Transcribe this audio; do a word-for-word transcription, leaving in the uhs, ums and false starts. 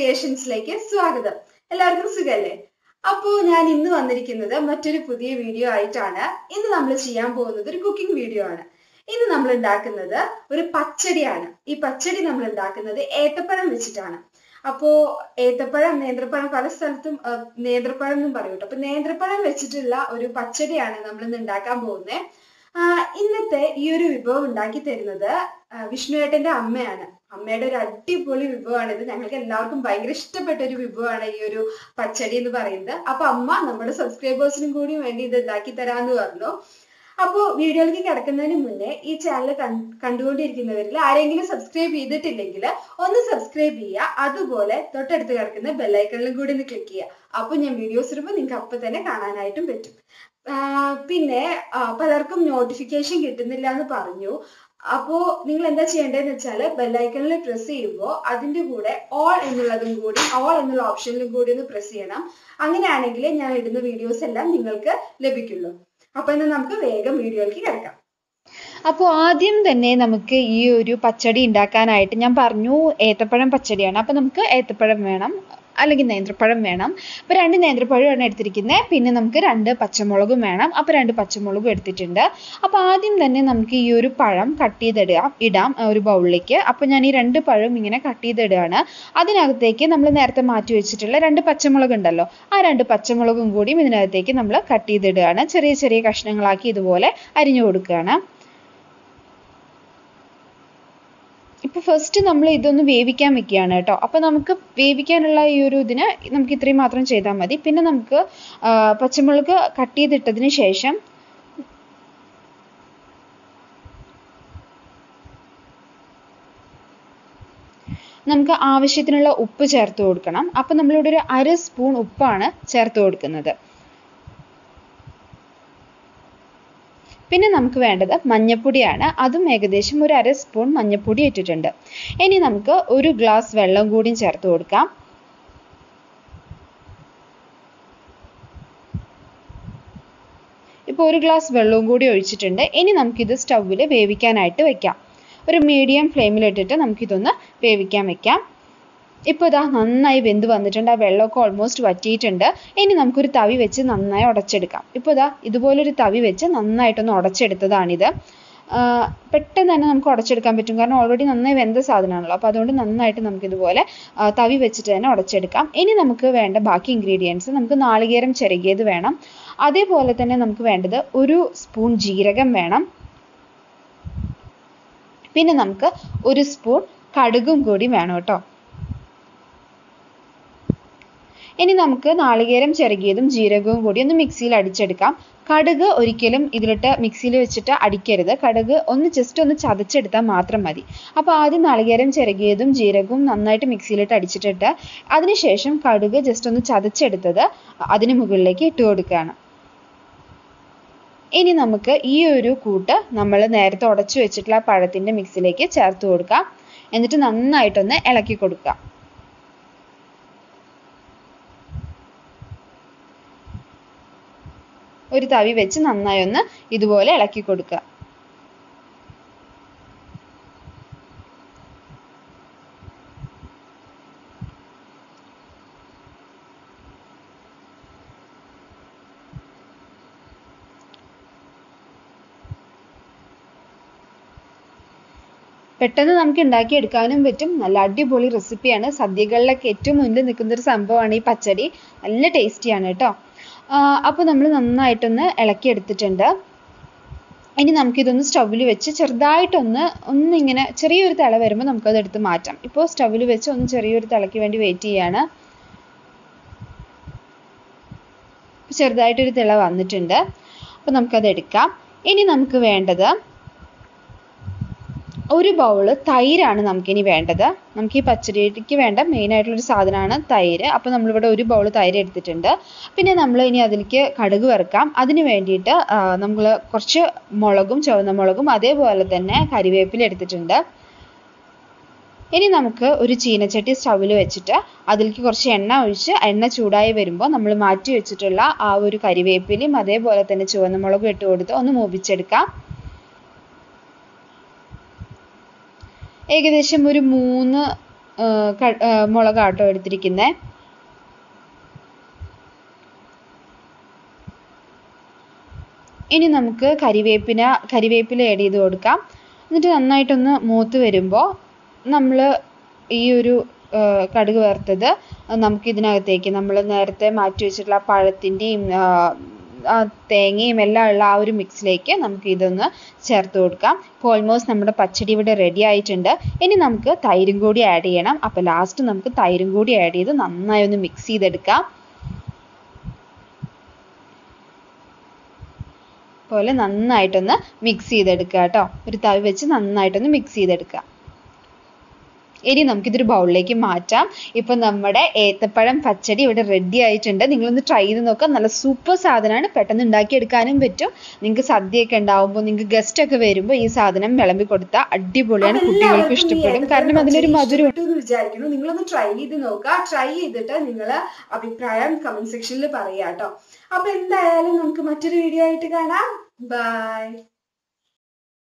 ക്രിയേഷൻസിലേക്ക് സ്വാഗതം. എല്ലാവർക്കും സുഖല്ലേ? അപ്പോൾ ഞാൻ ഇന്ന് വന്നിരിക്കുന്നത് മറ്റൊരു പുതിയ വീഡിയോ ആയിട്ടാണ്. ഇന്ന് നമ്മൾ ചെയ്യാൻ പോകുന്നത് ഒരു കുക്കിംഗ് വീഡിയോ ആണ്. ഇന്ന് നമ്മൾ ഉണ്ടാക്കുന്നത് ഒരു പച്ചടിയാണ്. ഈ പച്ചടി നമ്മൾ ഉണ്ടാക്കുന്നത് ഏത്തപ്പഴം വെച്ചിട്ടാണ്. അപ്പോ ഏത്തപ്പഴം, നേന്ത്രപ്പഴം, പല സ്ഥലത്തും നേന്ത്രപ്പഴം എന്നും പറയും കേട്ടോ. അപ്പൊ നേന്ത്രപ്പഴം വെച്ചിട്ടുള്ള ഒരു പച്ചടിയാണ് നമ്മൾ ഇന്ന് ഉണ്ടാക്കാൻ പോകുന്നത്. ഇന്നത്തെ ഈ ഒരു വിഭവം ഉണ്ടാക്കി തരുന്നത് വിഷ്ണുവേട്ടന്റെ അമ്മയാണ്. അമ്മയുടെ ഒരു അടിപൊളി വിഭവമാണ് ഇത്. ഞങ്ങൾക്ക് എല്ലാവർക്കും ഭയങ്കര ഇഷ്ടപ്പെട്ട ഒരു വിഭവമാണ് ഈ ഒരു പച്ചടി എന്ന് പറയുന്നത്. അപ്പൊ അമ്മ നമ്മുടെ സബ്സ്ക്രൈബേഴ്സിനും കൂടി വേണ്ടി ഇത് ഉണ്ടാക്കി തരാന്ന് പറഞ്ഞു. അപ്പോൾ വീഡിയോയിലേക്ക് കിടക്കുന്നതിന് മുന്നേ ഈ ചാനൽ കണ്ടുകൊണ്ടിരിക്കുന്നവരിൽ ആരെങ്കിലും സബ്സ്ക്രൈബ് ചെയ്തിട്ടില്ലെങ്കിൽ ഒന്ന് സബ്സ്ക്രൈബ് ചെയ്യുക. അതുപോലെ തൊട്ടടുത്ത് കിടക്കുന്ന ബെല്ലൈക്കണിലും കൂടി ഒന്ന് ക്ലിക്ക് ചെയ്യുക. അപ്പൊ ഞാൻ വീഡിയോസ് ഇടുമ്പോൾ നിങ്ങൾക്ക് അപ്പൊ തന്നെ കാണാനായിട്ടും പറ്റും. പിന്നെ പലർക്കും നോട്ടിഫിക്കേഷൻ കിട്ടുന്നില്ല എന്ന് പറഞ്ഞു. അപ്പോ നിങ്ങൾ എന്താ ചെയ്യേണ്ടതെന്ന് വെച്ചാൽ ബെല്ലൈക്കണിൽ പ്രസ് ചെയ്യുമ്പോൾ അതിന്റെ കൂടെ ഓൾ എന്നുള്ളതും കൂടി ഓൾ എന്നുള്ള ഓപ്ഷനിലും കൂടി ഒന്ന് പ്രസ് ചെയ്യണം. അങ്ങനെയാണെങ്കിൽ ഞാൻ ഇടുന്ന വീഡിയോസ് എല്ലാം നിങ്ങൾക്ക് ലഭിക്കുള്ളൂ. അപ്പൊ ഇന്ന് നമുക്ക് വേഗം വീഡിയോയിലേക്ക് കിടക്കാം. അപ്പോൾ ആദ്യം തന്നെ നമുക്ക് ഈ ഒരു പച്ചടി ഉണ്ടാക്കാനായിട്ട് ഞാൻ പറഞ്ഞു ഏത്തപ്പഴം പച്ചടിയാണ്. അപ്പോൾ നമുക്ക് ഏത്തപ്പഴം വേണം, അല്ലെങ്കിൽ നേന്ത്രപ്പഴം വേണം. അപ്പോൾ രണ്ട് നേന്ത്രപ്പഴമാണ് എടുത്തിരിക്കുന്നത്. പിന്നെ നമുക്ക് രണ്ട് പച്ചമുളകും വേണം. അപ്പോൾ രണ്ട് പച്ചമുളകും എടുത്തിട്ടുണ്ട്. അപ്പോൾ ആദ്യം തന്നെ നമുക്ക് ഈ ഒരു പഴം കട്ട് ചെയ്തിടാം ഇടാം ഒരു ബൗളിലേക്ക്. അപ്പോൾ ഞാൻ ഈ രണ്ട് പഴം ഇങ്ങനെ കട്ട് ചെയ്തിടുകയാണ്. അതിനകത്തേക്ക് നമ്മൾ നേരത്തെ മാറ്റി വെച്ചിട്ടുള്ള രണ്ട് പച്ചമുളക് ഉണ്ടല്ലോ, ആ രണ്ട് പച്ചമുളകും കൂടിയും ഇതിനകത്തേക്ക് നമ്മൾ കട്ട് ചെയ്തിടുകയാണ്. ചെറിയ ചെറിയ കഷ്ണങ്ങളാക്കി ഇതുപോലെ അരിഞ്ഞു കൊടുക്കുകയാണ്. ഇപ്പൊ ഫസ്റ്റ് നമ്മൾ ഇതൊന്ന് വേവിക്കാൻ വെക്കുകയാണ് കേട്ടോ. അപ്പൊ നമുക്ക് വേവിക്കാനുള്ള ഈ ഒരു ഇതിന് നമുക്ക് ഇത്രയും മാത്രം ചെയ്താൽ മതി. പിന്നെ നമുക്ക് പച്ചമുളക് കട്ട് ചെയ്തിട്ടതിന് ശേഷം നമുക്ക് ആവശ്യത്തിനുള്ള ഉപ്പ് ചേർത്ത് കൊടുക്കണം. അപ്പൊ നമ്മളിവിടെ ഒരു അര സ്പൂൺ ഉപ്പാണ് ചേർത്ത് കൊടുക്കുന്നത്. പിന്നെ നമുക്ക് വേണ്ടത് മഞ്ഞപ്പൊടിയാണ്. അതും ഏകദേശം ഒരു അര സ്പൂൺ മഞ്ഞപ്പൊടി ഇട്ടിട്ടുണ്ട്. ഇനി നമുക്ക് ഒരു ഗ്ലാസ് വെള്ളം കൂടി ചേർത്ത് കൊടുക്കാം. ഇപ്പോൾ ഒരു ഗ്ലാസ് വെള്ളവും കൂടി ഒഴിച്ചിട്ടുണ്ട്. ഇനി നമുക്കിത് സ്റ്റൗവിൽ വേവിക്കാനായിട്ട് വെക്കാം. ഒരു മീഡിയം ഫ്ലെയിമിലിട്ടിട്ട് നമുക്കിതൊന്ന് വേവിക്കാൻ വെക്കാം. ഇപ്പോൾ ഇതാ നന്നായി വെന്ത് വന്നിട്ടുണ്ട്. ആ വെള്ളമൊക്കെ ഓൾമോസ്റ്റ് വറ്റിയിട്ടുണ്ട്. ഇനി നമുക്കൊരു തവി വെച്ച് നന്നായി ഉടച്ചെടുക്കാം. ഇപ്പോൾ ഇതാ ഇതുപോലൊരു തവി വെച്ച് നന്നായിട്ടൊന്ന് ഉടച്ചെടുത്തതാണിത്. പെട്ടെന്ന് തന്നെ നമുക്ക് ഉടച്ചെടുക്കാൻ പറ്റും, കാരണം ഓൾറെഡി നന്നായി വെന്ത സാധനമാണല്ലോ. അപ്പോൾ അതുകൊണ്ട് നന്നായിട്ട് നമുക്കിതുപോലെ തവി വെച്ചിട്ട് തന്നെ ഉടച്ചെടുക്കാം. ഇനി നമുക്ക് വേണ്ട ബാക്കി ഇൻഗ്രീഡിയൻസ്, നമുക്ക് നാളികേരം ചിരകിയത് വേണം. അതേപോലെ തന്നെ നമുക്ക് വേണ്ടത് ഒരു സ്പൂൺ ജീരകം വേണം. പിന്നെ നമുക്ക് ഒരു സ്പൂൺ കടുകും കൂടി വേണം കേട്ടോ. ഇനി നമുക്ക് നാളികേരം ചിരകിയതും ജീരകവും കൂടി ഒന്ന് മിക്സിയിൽ അടിച്ചെടുക്കാം. കടുക് ഒരിക്കലും ഇതിലിട്ട് മിക്സിയിൽ വെച്ചിട്ട് അടിക്കരുത്. കടുക് ഒന്ന് ജസ്റ്റ് ഒന്ന് ചതച്ചെടുത്താൽ മാത്രം മതി. അപ്പോൾ ആദ്യം നാളികേരം ചിരകിയതും ജീരകവും നന്നായിട്ട് മിക്സിയിലിട്ട് അടിച്ചിട്ടിട്ട് അതിനുശേഷം കടുക് ജസ്റ്റ് ഒന്ന് ചതച്ചെടുത്തത് അതിന് മുകളിലേക്ക് ഇട്ട് കൊടുക്കുകയാണ്. ഇനി നമുക്ക് ഈ ഒരു കൂട്ട് നമ്മൾ നേരത്തെ ഉടച്ചു വെച്ചിട്ടുള്ള പഴത്തിൻ്റെ മിക്സിയിലേക്ക് ചേർത്ത് കൊടുക്കാം. എന്നിട്ട് നന്നായിട്ടൊന്ന് ഇളക്കി കൊടുക്കുക. ഒരു തവി വെച്ച് നന്നായി ഒന്ന് ഇതുപോലെ ഇളക്കി കൊടുക്കുക. പെട്ടെന്ന് നമുക്ക് ഉണ്ടാക്കിയെടുക്കാനും പറ്റും. നല്ല അടിപൊളി റെസിപ്പിയാണ്. സദ്യകളിലൊക്കെ ഏറ്റവും മുന്നിൽ നിൽക്കുന്ന ഒരു സംഭവമാണ് ഈ പച്ചടി. നല്ല ടേസ്റ്റിയാണ് കേട്ടോ. അപ്പോൾ നമ്മൾ നന്നായിട്ടൊന്ന് ഇളക്കിയെടുത്തിട്ടുണ്ട്. ഇനി നമുക്കിതൊന്ന് സ്റ്റൗവിൽ വെച്ച് ചെറുതായിട്ടൊന്ന് ഒന്നിങ്ങനെ ചെറിയൊരു തിള വരുമ്പോൾ നമുക്കത് എടുത്ത് മാറ്റാം. ഇപ്പോൾ സ്റ്റൗവിൽ വെച്ച് ഒന്ന് ചെറിയൊരു തിളയ്ക്ക് വേണ്ടി വെയിറ്റ് ചെയ്യാണ്. ചെറുതായിട്ടൊരു തിള വന്നിട്ടുണ്ട്. അപ്പോൾ നമുക്കത് എടുക്കാം. ഇനി നമുക്ക് വേണ്ടത് ഒരു ബൗള് തൈരാണ് നമുക്കിനി വേണ്ടത്. നമുക്ക് ഈ പച്ചടിക്ക് വേണ്ട മെയിൻ ആയിട്ടുള്ളൊരു സാധനമാണ് തൈര്. അപ്പോൾ നമ്മളിവിടെ ഒരു ബൗൾ തൈര് എടുത്തിട്ടുണ്ട്. പിന്നെ നമ്മൾ ഇനി അതിലേക്ക് കടുക് വറുക്കാം. അതിന് വേണ്ടിയിട്ട് നമ്മൾ കുറച്ച് മുളകും ചുവന്ന മുളകും അതേപോലെ തന്നെ കരിവേപ്പില എടുത്തിട്ടുണ്ട്. ഇനി നമുക്ക് ഒരു ചീനച്ചട്ടി സ്റ്റൗവിൽ വെച്ചിട്ട് അതിലേക്ക് കുറച്ച് എണ്ണ ഒഴിച്ച് എണ്ണ ചൂടായി വരുമ്പോൾ നമ്മൾ മാറ്റി വെച്ചിട്ടുള്ള ആ ഒരു കരിവേപ്പിലയും അതേപോലെ തന്നെ ചുവന്ന മുളകും ഇട്ട് കൊടുത്ത് ഒന്ന് മൂപ്പിച്ചെടുക്കാം. ഏകദേശം ഒരു മൂന്ന് മുളകാട്ടോ എടുത്തിരിക്കുന്നത്. ഇനി നമുക്ക് കരിവേപ്പിന കരിവേപ്പില ആഡ് ചെയ്ത് കൊടുക്കാം. എന്നിട്ട് നന്നായിട്ടൊന്ന് മൂത്ത് വരുമ്പോൾ നമ്മൾ ഈ ഒരു കടുക് വറുത്തത് നമുക്ക് ഇതിനകത്തേക്ക് നമ്മൾ നേരത്തെ മാറ്റി വെച്ചിട്ടുള്ള പഴത്തിൻ്റെയും തേങ്ങയും എല്ലാം ഉള്ള ആ ഒരു മിക്സിലേക്ക് നമുക്ക് ഇതൊന്ന് ചേർത്ത് കൊടുക്കാം. ഇപ്പോൾ ഓൾമോസ്റ്റ് നമ്മുടെ പച്ചടി ഇവിടെ റെഡി ആയിട്ടുണ്ട്. ഇനി നമുക്ക് തൈരും കൂടി ആഡ് ചെയ്യണം. അപ്പോൾ ലാസ്റ്റ് നമുക്ക് തൈരും കൂടി ആഡ് ചെയ്ത് നന്നായി ഒന്ന് മിക്സ് ചെയ്തെടുക്കാം. പോലെ നന്നായിട്ടൊന്ന് മിക്സ് ചെയ്തെടുക്കുക കേട്ടോ. ഒരു തവി വെച്ച് നന്നായിട്ടൊന്ന് മിക്സ് ചെയ്തെടുക്കുക. ഇനി നമുക്കിതൊരു ബൗളിലേക്ക് മാറ്റാം. ഇപ്പം നമ്മുടെ ഏത്തപ്പഴം പച്ചടി ഇവിടെ റെഡി ആയിട്ടുണ്ട്. നിങ്ങളൊന്ന് ട്രൈ ചെയ്ത് നോക്കാം. നല്ല സൂപ്പർ സാധനമാണ്. പെട്ടെന്ന് ഉണ്ടാക്കിയെടുക്കാനും പറ്റും. നിങ്ങൾക്ക് സദ്യയൊക്കെ ഉണ്ടാവുമ്പോൾ നിങ്ങൾക്ക് ഗസ്റ്റ് ഒക്കെ വരുമ്പോൾ ഈ സാധനം വിളമ്പി കൊടുത്താൽ അടിപൊളിയാണ്. കുട്ടികൾക്ക് ഇഷ്ടപ്പെടും. കാരണം അതിലൊരു മധുരം വിചാരിക്കുന്നു. നിങ്ങളൊന്ന് ട്രൈ ചെയ്ത് നോക്കുക. ട്രൈ ചെയ്തിട്ട് നിങ്ങൾ അഭിപ്രായം കമന്റ് സെക്ഷനിൽ പറയാം കേട്ടോ. അപ്പൊ എന്തായാലും നമുക്ക് മറ്റൊരു വീഡിയോ ആയിട്ട് കാണാം. ബൈ.